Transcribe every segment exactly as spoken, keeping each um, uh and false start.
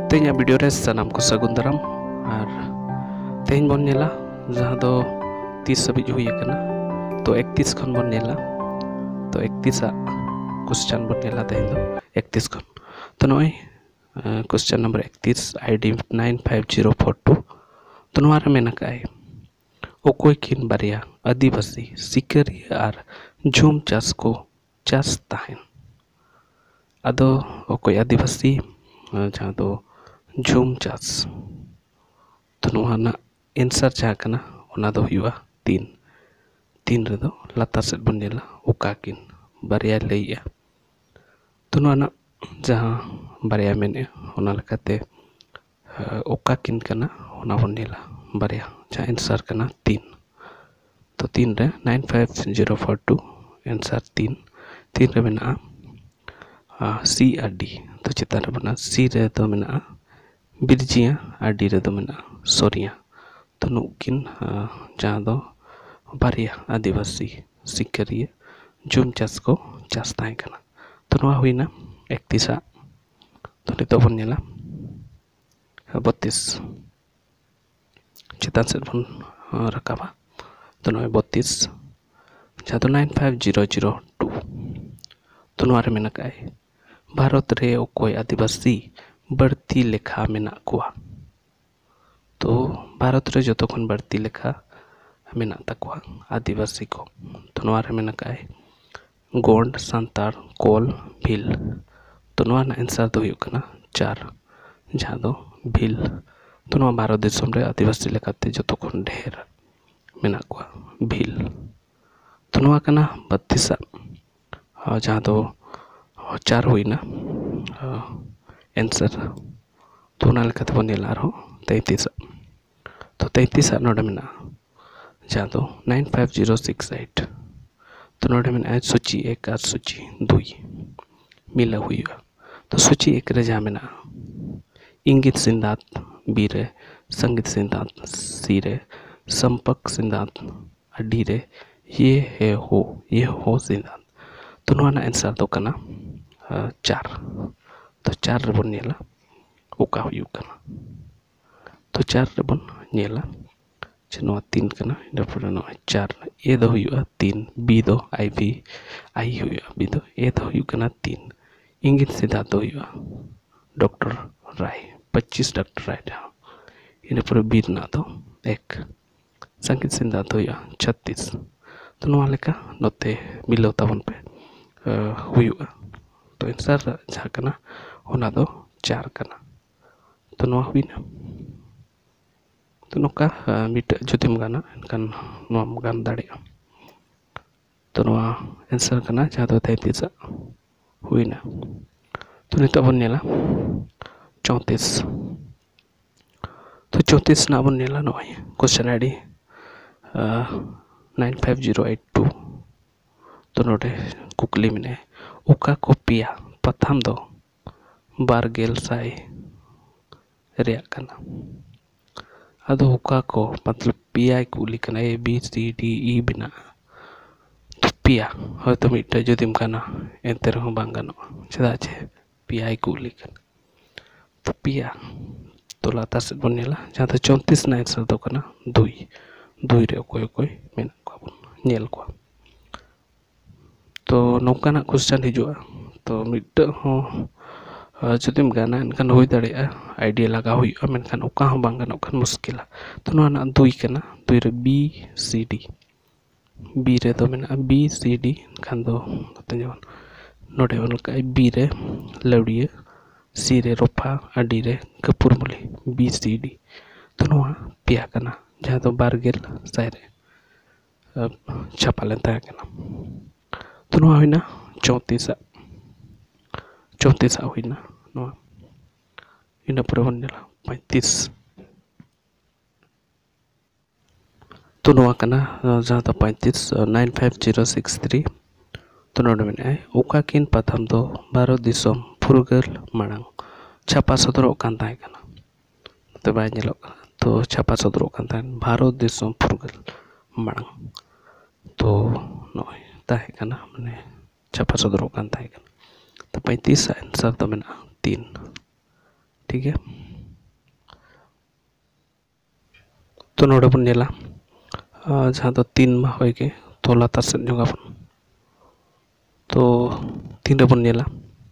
तेहना वीडियो रे सानाम को सगुन दाराम और तेहन बन नेला जहाँ दो तीस हबी हुई कना तो इकतीस खन बन नेला तो इकतीस क्वेश्चन बन नेला तेहन दो इकतीस खन तो नय क्वेश्चन नंबर इकतीस ID nine five zero four two तो नोआरे मेना काए ओकोय किन बारिया आदिवासी सिकरी और झूम चास को चास ताहेन अदो ओकोय आदिवासी जहाँ दो झूम चास तो नोहाना आंसर जहाँ कना ओना दो हुआ तीन तीन रे दो लातार सेट बन नेला ओका किन बारिया लैया तो नोहाना जहाँ बारिया मेने ओना लेकाते ओका किन कना ओना बन नेला बारिया जहाँ आंसर कना तीन तो तीन रे nine five zero four two answer तीन तीन रे मेना सी और डी तो चितान रे बना सी रे तो मेना बिरजिया और डी रे तो मेना सोरिया तो नुकिन जहाँ दो बारिया आदिवासी सिकरिया झूम चास को चास ताहे कना तो नोआ हुईना इकतीस तो नितो बन नेला बत्तीस चितान सेट बन रकाबा तो नोए बत्तीस जहाँ तो nine five zero zero two तो नोआरे मेना काए भारत रे ओकोय आदिवासी बढ़ती लेखा मेना कुआ तो भारत रे जो खन बढ़ती लेखा मेना तकुआ आदिवासी को तो नोआरे मेना काए गोंड सांतार कोल भील तो नोआ ना आंसर दो हुई कना चार जहाँ दो भील तो नोआ भारत देशम रे आदिवासी लेखाते जो खन ढेर मेना कुआ भील तो नोआ कना बत्तीस जहाँ दो चार हुई ना आंसर तो ना लेकाते बन नेला आरो तैंतीस तो तैंतीस नोडे मेना जहाँ दो nine five zero six eight तो नोडे मेना सूची एक और सूची दुई मिला हुई तो सूची एक रे जहाँ मेना इंगित सिद्धांत बी रे संगीत सिद्धांत सी रे संपर्क सिद्धांत डी रे ये है हो ये हो सिद्धांत तो नोआ ना आंसर तो कना चार तो चार रे बन नेला ओका हुई कना तो चार रे बन नेला नोआ तीन कना इधर नोआ चार ए दो हुआ तीन बी दो आई बी आई हुआ बी दो ए दो हुआ कना तीन इंगित सिद्धांत हुआ डॉक्टर राय पच्चीस डॉक्टर राय जहाँ इन पर बी ना तो एक संगीत सिद्धांत हुआ छत्तीस तो नोआ लेका नोते मिलो तबन पे हुआ तो आंसर जहाँ कना ओना दो चार कना तो नोआ हुई ना तो नोका मिट जुतिम गाना एनकान नोम गान दाड़ेगा तो नोआ आंसर कना जहाँ दो तैंतीस हुई ना तो नितो बन नेला चौंतीस तो चौंतीस ना बन नेला नोआ question ID nine five zero eight two तो नोडे कुकली में ओका को पिया पथाम दो बारगेल साई रेया कना अदो ओका को मतलब पिया कुली कना ए बी सी डी ई बिना तो पिया हो तो मिट्टे जुदिम कना एंते रहो बांग गानो चदा छे पिया कुली कना तो पिया तो लातार से बन नेला जहाँ तो चौंतीस ना आंसर दो कना दुई दुई रे कोई कोई मेना को नेल को तो नौकाना क्वेश्चन हिजुआ तो मिट्टे हो जुदिम गाना एनकान हुई दाड़ेया आइडिया लगा हुआ मेनखान ओका हो बांग गानो खान मुश्किला तो नोआ ना दुई कना दुई रे बी सी डी बी रे तो मेना बी सी डी खान दो जेमन नोडे ओनका बी रे लवड़िया सी रे रोफा और डी रे कपूरमुली बी सी डी तो नोआ पिया कना जहाँ तो बारगेल साइरे छापा लेन ताहे कना तो नोआ हुईना चौंतीस चौंतीस हुईना नोआ इन पर बन नेला पैंतीस तो नोआ कना जहाँ तो पैंतीस nine five zero six three तो नोडे मेना ओका किन प्रथम दो भारत दिसोम फुरगल मांग छापा सदरों कान ताहे कना तो बाय नेलो तो छापा सदरों कान ताहे भारत दिसोम फुरगल मांग तो नोय ताहे कना माने छापा सदरों कान ताहे कना तो पैंतीस आंसर तो मेना तीन ठीक है। तो नोड़े बन नेला जहाँ तो तीन मा होय के तो लातार सेद जोगा बन तो तीन रे बन नेला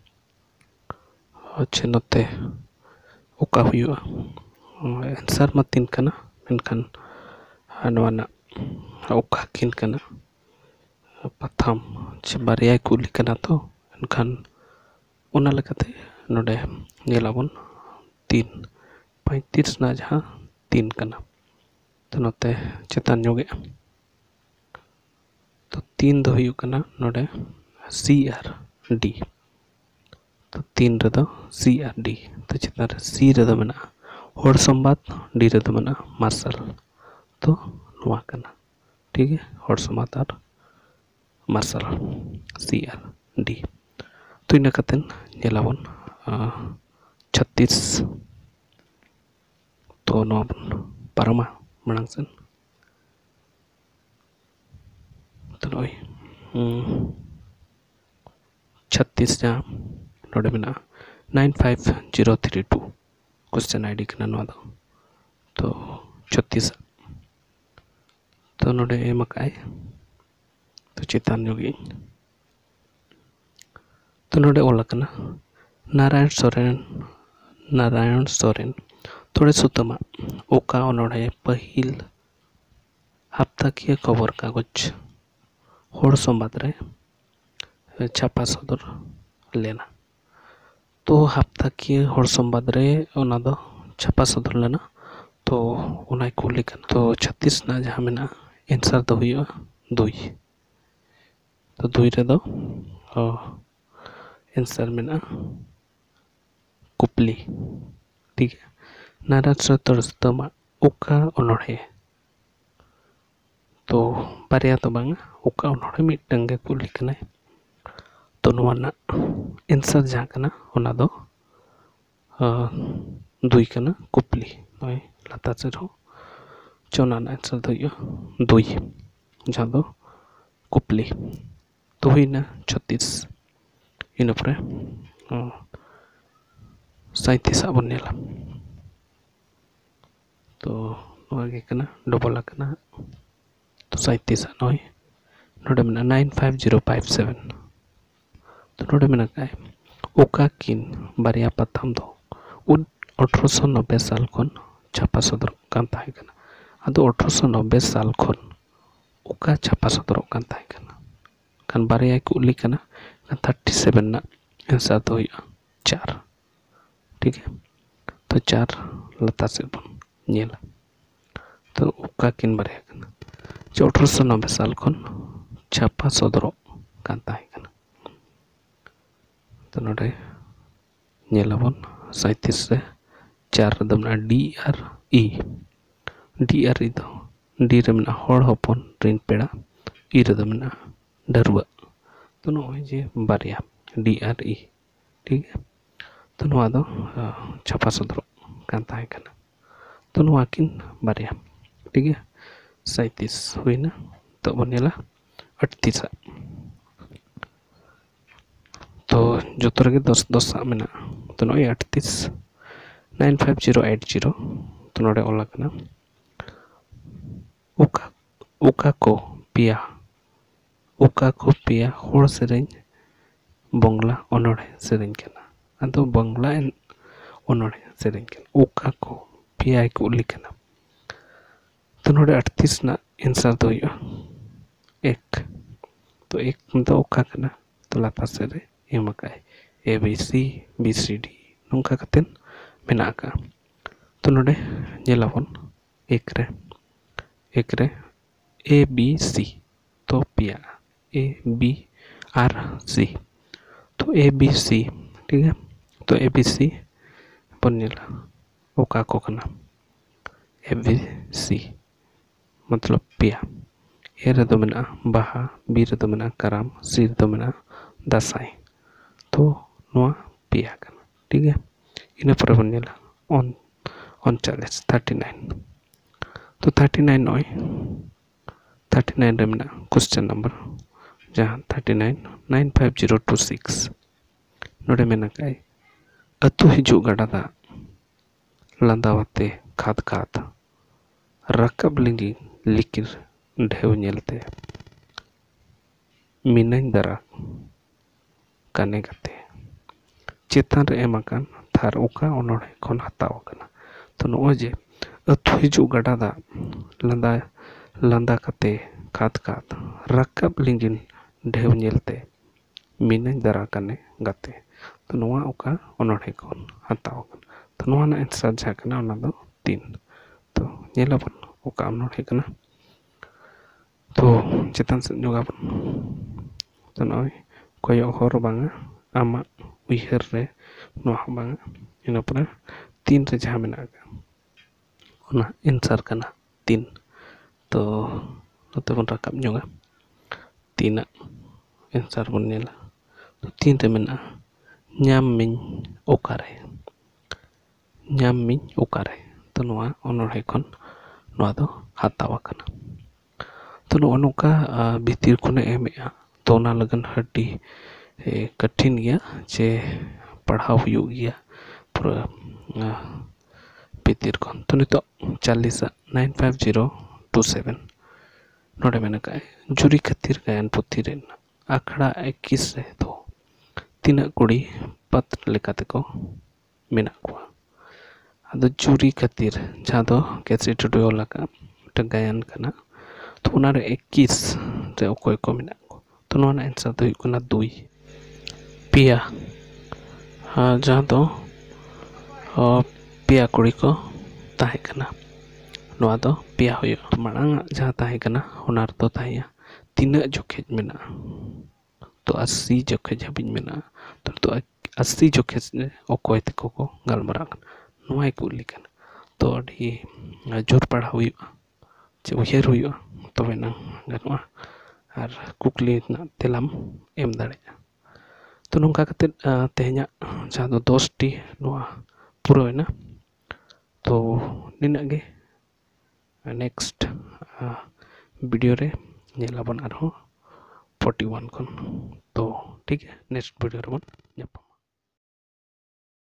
अच्छे नोते ओका हुआ आंसर मा तीन कना मेनखान नवाना ओका किन कना प्रथम चे बारिया कुली कना तो एनखान उना लेकाते नोडे नेलाबन तीन पैंतीस ना जहाँ तीन कना तो नोते चेतान जोगे तो तीन दो हुई कना नोडे सी आर डी तो तीन रे दो सी आर डी तो चेतान सी रे दो मेना होड़ संबाद डी रे दो मेना मार्शल तो नुआ कना ठीक है होड़ संबाद और मार्शल सी आर डी तो इन कतेन नेलाबन छत्तीस तो नो पारमा मनांग सेन तो नोई छत्तीस जहाँ नोडे मेना nine five zero three two question ID कना नोआ दो तो छत्तीस तो नोडे एम काय तो चेतान जोगी तो नोडे ओला कना नारायण सोरेन नारायण सोरेन थोड़े सुतमा ओका ओनोड़े पहिल हफ्ता की खबर कागज होड़ संबाद रे छापा सदर लेना तो हफ्ता की होड़ संबाद रे ओना दो छापा सदर लेना तो उनाय कुली कना तो छत्तीस ना जहाँ मेना आंसर दो हुआ दुई तो दुई रे दो आंसर मेना कुपली ठीक है नारायण सोरेन सुतमा ओका ओनोड़े तो बारिया तो बांगा ओका ओनोड़े मिटंग गे कुली कना तो नवाना आंसर जहाँ कना ओना दो दुई कना कुपली नय लाता से हो चौना आंसर दो हुआ दुई जहाँ दो कुपली तो हुईना छत्तीस इन परे सैंतीस बन नेला तो नोगे कना डबल कना तो सैंतीस नय नोडे मेना nine five zero five seven तो नोडे मेना काय ओका किन बारिया प्रथम दो उन अठारह सौ नब्बे साल खन छापा सदर कान ताहे कना आदो अठारह सौ नब्बे साल खन ओका छापा सदर कान ताहे कना कान बारिया कुली कना थर्टी सेवन ना आंसर तो हुआ चार ठीक है तो चार लता से बन नेला तो ओका किन बारिया कना जो अठारह सौ नब्बे साल खन छापा सदर कान ताहे कना तो नोडे नेलाबन सैंतीस से चार दमना D R E D R E दो डी रे मेना होड़ हपन रिन पेड़ा ई रे दो मेना डरुआ तो नोय जे बारिया डी आर ई ठीक है तो नोआ दो छापा सदर कान ताहे कना तो नोआ किन बारिया ठीक है सैंतीस हुईना तो बनेला अड़तीस तो जो तरह दस दस मेना तो नोई अड़तीस nine five zero eight zero तो नोड़े ओला कना ओका ओका को पिया ओका को पिया होड़ सेरें बंगला ओनोड़े सेरें कना आदो बंगला ओनोड़े सेरें कना ओका को पिया को लिखना तो नोड़े अड़तीस ना आंसर दो हुआ एक तो एक तो ओका कना तो लाता सेरे एम काय A B C B C D नोंका कतेन मेना का तो नोड़े नेलाबन एक रे एक रे ए बी सी तो पिया ए बी आर सी तो ए बी सी ठीक है तो ए बी सी बन नेला ओका को कना ए बी सी मतलब पिया ए रे दो मेना बाहा बी रे दो मेना कराम सी रे दो मेना दासाई तो नोआ पिया कना ठीक है इन पर बन नेला ऑन उनचालीस थर्टी नाइन तो थर्टी नाइन नॉय थर्टी नाइन रे मेना क्वेश्चन नंबर जहाँ thirty nine nine five zero two six नोड़े मेना काय अतु हिजू गाड़ा दा ᱞᱟᱸᱫᱟᱣᱟᱛᱮ ᱠᱷᱟᱫ ᱠᱷᱟᱫ ᱨᱟᱠᱟᱵ ᱞᱤᱸᱜᱤ ᱞᱤᱠᱤᱨ ᱰᱷᱮᱣ ᱧᱮᱞᱛᱮ ᱢᱤᱱᱟᱹᱧ ᱫᱟᱨᱟ ᱠᱟᱱᱮ ᱜᱟᱛᱮ ᱪᱮᱛᱟᱱ ᱨᱮ ᱮᱢ ᱟᱠᱟᱱ ᱛᱷᱟᱨ ᱚᱠᱟ ᱚᱱᱚᱬᱦᱮ ᱠᱷᱚᱱ ᱦᱟᱛᱟᱣ ᱟᱠᱟᱱᱟ᱾ ᱛᱚ ᱱᱚᱜᱼᱚᱭ ᱡᱮ ᱟᱹᱛᱩ ᱦᱤᱡᱩᱜ ᱜᱟᱰᱟ ᱫᱟᱜ ᱞᱟᱸᱫᱟ ᱞᱟᱸᱫᱟ ᱠᱟᱛᱮ ᱠᱷᱟᱫ ᱠᱷᱟᱫ ᱨᱟᱠᱟᱵ ᱞᱤᱸᱜᱤᱱ ᱰᱷᱮᱣ ᱧᱮᱞᱛᱮ ᱢᱤᱱᱟᱹᱧ ᱫᱟᱨᱟ ᱠᱟᱱᱮ ᱜᱟᱛᱮ᱾ ᱛᱚ ᱱᱚᱣᱟ ᱚᱠᱟ ᱚᱱᱚᱬᱦᱮ ᱠᱷᱚᱱ ᱦᱟᱛᱟᱣ ᱟᱠᱟᱱᱟ᱾ ᱛᱚ ᱱᱚᱣᱟ ᱨᱮᱱᱟᱜ ᱮᱱᱥᱟᱨ ᱡᱟᱦᱟᱸ ᱠᱟᱱᱟ ᱚᱱᱟ ᱫᱚ ᱛᱤᱱ᱾ ᱛᱚ ᱧᱮᱞᱟᱵᱚᱱ ᱚᱠᱟ ᱚᱱᱚᱬᱦᱮ ᱠᱟᱱᱟ᱾ ᱛᱚ ᱪᱮᱛᱟᱱ ᱥᱮᱫ ᱧᱚᱜᱟᱵᱚᱱ᱾ ᱛᱚ ᱱᱚᱜᱼᱚᱭ ᱠᱚᱭᱚᱜ ᱦᱚᱨ ᱵᱟᱝᱟ ᱟᱢᱟᱜ ᱩᱭᱦᱟᱹᱨ ᱨᱮ ᱱᱚᱣᱟ ᱦᱚᱸ ᱵᱟᱝᱟ, ᱤᱱᱟᱹ ᱯᱚᱨᱮ ᱛᱤᱱ ᱨᱮ ᱡᱟᱦᱟᱸ ᱢᱮᱱᱟᱜ ᱟᱠᱟᱫ ᱚᱱᱟ ᱮᱱᱥᱟᱨ ᱠᱟᱱᱟ ᱛᱤᱱ᱾ ᱛᱚ ᱱᱚᱛᱮ ᱵᱚᱱ ᱨᱟᱠᱟᱵ ᱧᱚᱜᱟ, ᱛᱤᱱᱟᱜ ᱮᱱᱥᱟᱨ ᱵᱚᱱ ᱧᱮᱞᱟ᱾ ᱛᱤᱱ ᱨᱮ ᱢᱮᱱᱟᱜᱼᱟ ᱧᱟᱢ ᱢᱤᱧ ᱚᱠᱟᱨᱮ, ᱧᱟᱢ ᱢᱤᱧ ᱚᱠᱟᱨᱮ᱾ ᱛᱚ ᱱᱚᱣᱟ ᱚᱱᱚᱬᱦᱮ ᱠᱷᱚᱱ ᱱᱚᱣᱟ ᱫᱚ ᱦᱟᱛᱟᱣ ᱟᱠᱟᱱᱟ᱾ ᱛᱚ ᱱᱚᱜᱼᱚ ᱱᱚᱝᱠᱟ ᱵᱷᱤᱛᱤᱨ ᱠᱷᱚᱱᱮ ᱮᱢᱮᱜᱼᱟ᱾ ᱛᱚ ᱚᱱᱟ ᱞᱟᱹᱜᱤᱫ ᱟᱹᱰᱤ ᱠᱚᱴᱷᱤᱱ ᱜᱮᱭᱟ ᱪᱮ ᱯᱟᱲᱦᱟᱣ ᱦᱩᱭᱩᱜ ᱜᱮᱭᱟ ᱯᱩᱨᱟᱹ ᱵᱷᱤᱛᱤᱨ ᱠᱷᱚᱱ᱾ ᱛᱚ ᱱᱤᱛᱚᱜ ᱪᱟᱞᱤᱥᱟᱜ nine five zero two seven ᱱᱚᱰᱮ ᱢᱮᱱ ᱟᱠᱟᱫ ᱡᱩᱨᱤ ᱠᱷᱟᱹᱛᱤᱨ ᱜᱟᱭᱟᱱ ᱯᱩᱛᱷᱤ ᱨᱮᱱ ᱟᱠᱷᱲᱟ ᱮᱠᱤᱥ ᱨᱮᱫᱚ ᱛᱤᱱᱟᱹᱜ ᱠᱩᱲᱤ ᱯᱟᱛᱨ ᱞᱮᱠᱟ ᱛᱮᱠᱚ ᱢᱮᱱᱟᱜ ᱠᱚᱣᱟ᱾ ᱟᱫᱚ ᱡᱩᱨᱤ ᱠᱷᱟᱹᱛᱤᱨ ᱡᱟᱦᱟᱸ ᱫᱚ ᱠᱮᱥᱮᱴ ᱨᱮ ᱚᱞ ᱟᱠᱟᱫ ᱢᱤᱫᱴᱟᱝ ᱜᱟᱭᱟᱱ ᱠᱟᱱᱟ᱾ ᱛᱚ ᱚᱱᱟᱨᱮ ᱮᱠᱤᱥ ᱨᱮ ᱚᱠᱚᱭ ᱠᱚ ᱢᱮᱱᱟᱜ ᱠᱚᱣᱟ᱾ ᱛᱚ ᱱᱚᱣᱟ ᱨᱮᱱᱟᱜ ᱮᱱᱥᱟᱨ ᱫᱚ ᱦᱩᱭᱩᱜ ᱠᱟᱱᱟ ᱫᱩᱭ᱾ ᱯᱮᱭᱟ ᱡᱟᱦᱟᱸ ᱫᱚ ᱯᱮᱭᱟ ᱠᱩᱲᱤ ᱠᱚ ᱛᱟᱦᱮᱸ ᱠᱟᱱᱟ᱾ ᱱᱚᱣᱟ ᱫᱚ ᱯᱮᱭᱟ ᱦᱩᱭᱩᱜᱼᱟ᱾ ᱢᱟᱲᱟᱝ ᱟᱜ ᱡᱟᱦᱟᱸ ᱛᱟᱦᱮᱸ ᱠᱟᱱᱟ ᱚᱱᱟ ᱨᱮᱫᱚ ᱛᱟᱦᱮᱸᱭᱟ ᱛᱤᱱᱟᱹᱜ ᱡᱚᱠᱷᱮᱡ ᱢᱮᱱᱟᱜᱼᱟ᱾ ᱛᱚ ᱟᱥᱤ ᱡᱚᱠᱷᱮᱡ ᱦᱟᱹᱵᱤᱡ ᱢᱮᱱᱟᱜᱼᱟ᱾ ᱛᱚ ᱱᱤᱛᱚᱜ ᱟᱥᱤ ᱡᱚᱠᱷᱮᱡ ᱚᱠᱚᱭ ᱛᱮᱠᱚ ᱠᱚ ᱜᱟᱞᱢᱟᱨᱟᱜ ᱠᱟᱱᱟ ᱱᱚᱣᱟᱭ ᱠᱩᱞᱤ ᱠᱟᱱᱟ᱾ ᱛᱚ ᱟᱹᱰᱤ ᱡᱳᱨ ᱯᱟᱲᱦᱟᱣ ᱦᱩᱭᱩᱜᱼᱟ ᱪᱮ ᱩᱭᱦᱟᱹᱨ ᱦᱩᱭᱩᱜᱼᱟ, ᱛᱚᱵᱮᱱᱟᱝ ᱜᱟᱱᱚᱜᱼᱟ ᱟᱨ ᱠᱩᱠᱞᱤ ᱨᱮᱱᱟᱜ ᱛᱮᱞᱟᱢ ᱮᱢ ᱫᱟᱲᱮᱭᱟᱜᱼᱟ᱾ ᱛᱚ ᱱᱚᱝᱠᱟ ᱠᱟᱛᱮᱫ ᱛᱮᱦᱮᱧᱟᱜ ᱡᱟᱦᱟᱸ ᱫᱚ ᱫᱚᱥᱴᱤ ᱱᱚᱣᱟ ᱯᱩᱨᱟᱹᱣᱮᱱᱟ᱾ ᱛᱚ ᱱᱤᱱᱟᱹᱜ ᱜᱮ, ᱱᱮᱠᱥᱴ ᱵᱷᱤᱰᱤᱭᱳ ᱨᱮ ᱧᱮᱞᱟᱵᱚᱱ ᱟᱨᱦᱚᱸ ᱯᱷᱳᱨᱴᱤ ᱳᱣᱟᱱ ᱠᱷᱚᱱ᱾ ᱛᱚ ᱴᱷᱤᱠ ᱜᱮᱭᱟ, ᱱᱮᱠᱥᱴ ᱵᱷᱤᱰᱤᱭᱳ ᱨᱮᱵᱚᱱ